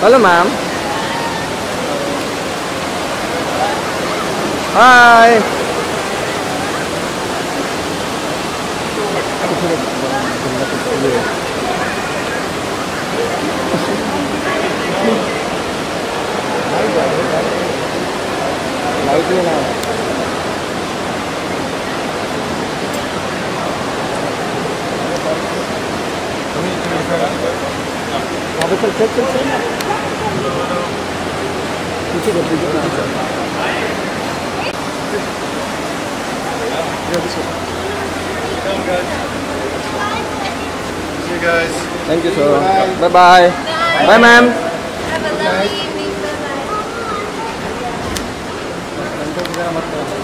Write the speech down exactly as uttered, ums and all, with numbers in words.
Hello, ma'am. Hi. चल चल चल चल पीछे कर पीछे See you guys. Thank you, sir. Bye bye. Bye, ma'am. Have a lovely evening. Bye bye.